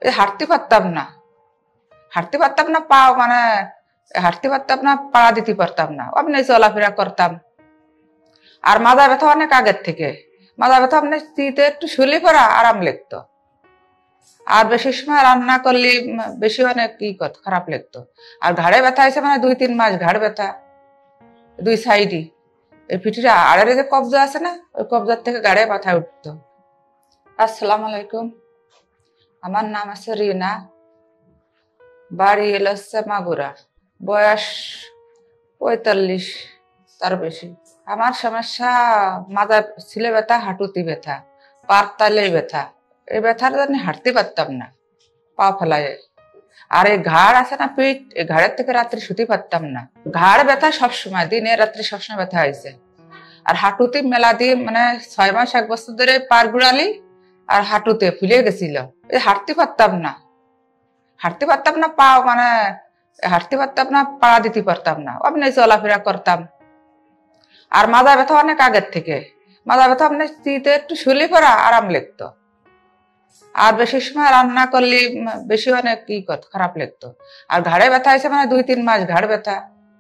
হাঁটতে পারতাম না, হাঁটতে পারতাম না, পা মানে হাঁটতে পারতাম না, পা দিতে পারতাম না, এমনি চলাফেরা করতাম। আর মাথা ব্যথা অনেক আগের থেকে, মাথা ব্যথা এমনি শীতে একটু শুলে পড়া আরাম লাগতো। আর বেশি সময় রান্না করলে বেশি অনেক খারাপ লাগতো। আর ঘাড়ে ব্যথা হয়েছে মানে 2-3 মাস ঘাড় ব্যথা, দুই সাইডই। এই পিঠির আড়ের যে কবজা আছে না, ওই কবজার থেকে ঘাড়ে ব্যথা উঠতো। আসসালামু আলাইকুম, আমার নাম আছে রিনা, বাড়ি এলো হচ্ছে মাগুরা, বয়স 45 তার বেশি। আমার সমস্যা মাথা ছিলে ব্যথা, হাঁটুতে ব্যথা, পার তালে ব্যথা। এই ব্যথার জন্য হাঁটতে পারতাম না, পা ফেলাই। আর এই ঘাড় আছে না পিঠ, এই ঘাড়ের থেকে রাত্রে শুতে পারতাম না। ঘাড় ব্যথা সবসময়, দিনে রাত্রে সবসময় ব্যথা হয়েছে। আর হাঁটুতে মেলা দিয়ে মানে 6 মাস 1 বছর ধরে পার গুড়ালি আর হাঁটুতে ফুলে গেছিল। এই হাঁটতে পারতাম না, হাঁটতে পারতাম না, পা মানে হাঁটতে পারতাম না, পা দিতে পারতাম না, এমনি চলাফেরা করতাম। আর মাথা ব্যথা অনেক আগের থেকে, মাথা ব্যথা এমনি শীতে একটু শুলে পড়া আরাম লাগতো। আর বেশি সময় রান্না করলে বেশি অনেক খারাপ লাগতো। আর ঘাড়ে ব্যথা হয়েছে মানে 2-3 মাস ঘাড় ব্যথা,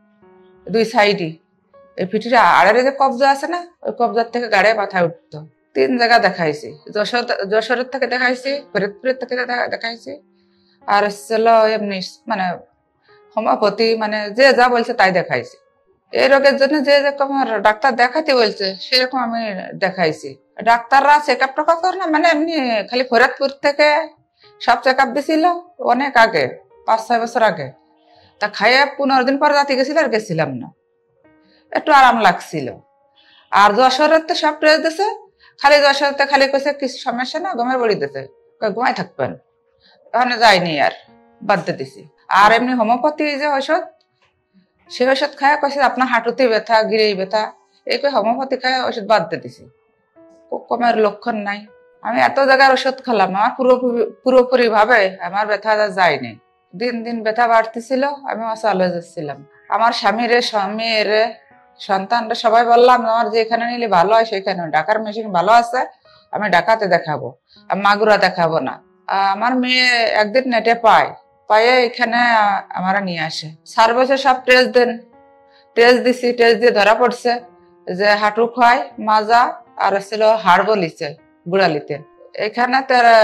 দুই সাইডই। এই পিঠির আড়ের যে কবজা আছে না, ওই কবজার থেকে ঘাড়ে ব্যথা উঠতো। 3 জায়গা দেখাইছি, যশোরের থেকে দেখাইছি, ফরিদপুরের থেকে দেখাইছি, আর ছিল এমনি মানে হোমিওপ্যাথি, মানে যে যা বলছে তাই দেখাইছি। এই রোগের জন্য যে রকম ডাক্তার দেখাতে বলছে সেরকম আমি দেখাইছি। ডাক্তাররা চেক আপ টেকআপ করে না, মানে এমনি খালি ফরিদপুর থেকে সব চেক আপ দিছিল অনেক আগে, 5-6 বছর আগে। তা খাইয়ে 15 দিন পরে রাতে গেছিল, আর গেছিলাম না, একটু আরাম লাগছিল। আর যশোরের তো সব টেস্ট দিছে, খালি যশোরতে খালি কইছে কিছু সমস্যা না, ঘুমের বড়ি দিতে, ঘুমাই থাকবেন। ওখানে যাইনি, আর বাদ দিয়ে দিছি। আর এমনি হোমিওপ্যাথি যে ঔষধ, সেই ওষুধ খায় কইছে আপনার হাঁটুতে ব্যথা, গিরেই ব্যথা, এই হোমিওপ্যাথি খায় ওষুধ বাদ দিয়ে দিছি। কমের লক্ষণ নাই। আমি এত জায়গার ওষুধ খেলাম, আমার পুরোপুরি ভাবে আমার ব্যথা যায়নি। দিন দিন ব্যথা বাড়তেছিল, আমি চলে যাচ্ছিলাম। আমার স্বামীরে, স্বামীরে, সন্তানরা সবাই বললাম আমার যেখানে নিলে ভালো হয় সেখানে, ঢাকার মেশিন ভালো আছে, আমি ঢাকাতে দেখাবো, মাগুরা দেখাবো না। আমার মেয়ে একদিন নেটে পায়ে এখানে আমরা নিয়ে আসে। 4 বছর সব টেস্ট দেন, টেস্ট দিছি, টেস্ট দিয়ে ধরা পড়ছে যে হাঁটু ক্ষয়, মাজা আর ছিল হাড় বলিছে গুড়ালিতে। এখানে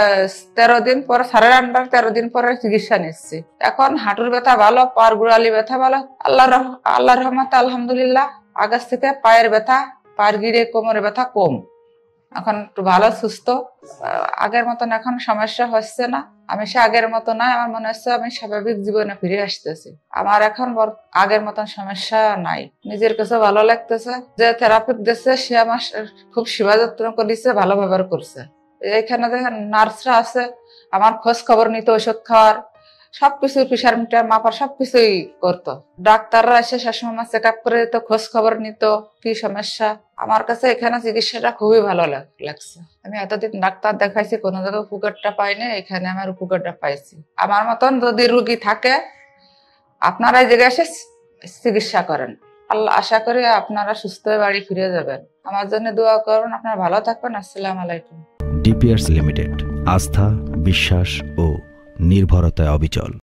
13 দিন পরে, সারের আন্ডার 13 দিন পরে চিকিৎসা নিচ্ছি। এখন হাঁটুর ব্যথা ভালো, পার গুড়ালি ব্যথা ভালো, আল্লাহর রহমতে আলহামদুলিল্লাহ। আগের থেকে পায়ের ব্যথা, পায়ের গিরে কোমরের ব্যথা কম, এখন একটু ভালো সুস্থ। আগের মতন এখন সমস্যা হচ্ছে না, আমি সে আগের মতো না, আমার মনে হচ্ছে আমি স্বাভাবিক জীবনে ফিরে আসতেছি। আমার এখন আগের মতন সমস্যা নাই, নিজের কাছে ভালো লাগতেছে। যে থেরাপি দিচ্ছে সে আমার খুব সেবা যত্ন করেছে, ভালো ব্যবহার করছে। এখানে দেখেন নার্সরা আছে, আমার খোঁজ খবর নিত, ওষুধ খাওয়ার সবকিছু, প্রেশার মিটার মাপার সবকিছুই করতো। ডাক্তাররা এসে সবসময় চেক আপ করে দিত, খোঁজ খবর নিত কি সমস্যা। আমার কাছে এখানে চিকিৎসাটা খুবই ভালো লাগছে। আমি এতদিন ডাক্তার দেখাইছি, কোনো জায়গায় উপকারটা পাইনি, এখানে আমার উপকারটা পাইছি। আমার মতন যদি রুগী থাকে আপনারা এই জায়গায় এসে চিকিৎসা করেন। আল্লাহ, আশা করি আপনারা সুস্থ হয়ে বাড়ি ফিরে যাবেন। আমার জন্য দোয়া করুন, আপনারা ভালো থাকবেন। আসসালামু আলাইকুম। ডিপিআরস লিমিটেড, আস্থা, বিশ্বাস ও নির্ভরতায় অবিচল।